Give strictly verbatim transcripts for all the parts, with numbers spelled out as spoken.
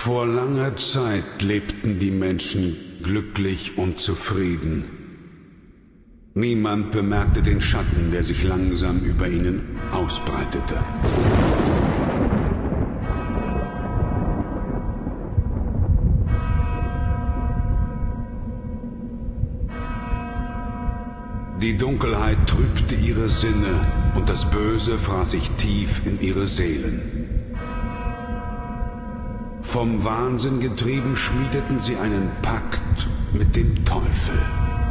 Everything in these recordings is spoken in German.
Vor langer Zeit lebten die Menschen glücklich und zufrieden. Niemand bemerkte den Schatten, der sich langsam über ihnen ausbreitete. Die Dunkelheit trübte ihre Sinne und das Böse fraß sich tief in ihre Seelen. Vom Wahnsinn getrieben schmiedeten sie einen Pakt mit dem Teufel.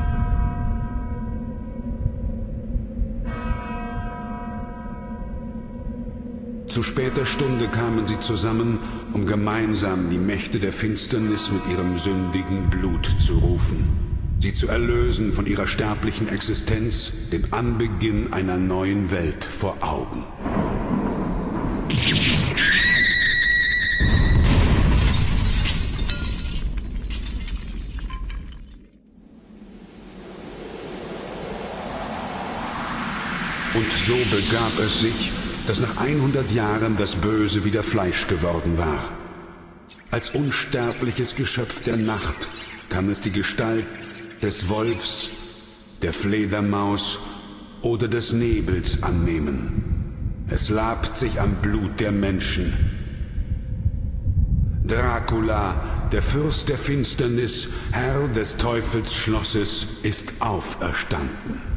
Zu später Stunde kamen sie zusammen, um gemeinsam die Mächte der Finsternis mit ihrem sündigen Blut zu rufen, sie zu erlösen von ihrer sterblichen Existenz, dem Anbeginn einer neuen Welt vor Augen. Und so begab es sich, dass nach hundert Jahren das Böse wieder Fleisch geworden war. Als unsterbliches Geschöpf der Nacht kann es die Gestalt des Wolfs, der Fledermaus oder des Nebels annehmen. Es labt sich am Blut der Menschen. Dracula, der Fürst der Finsternis, Herr des Teufelsschlosses, ist auferstanden.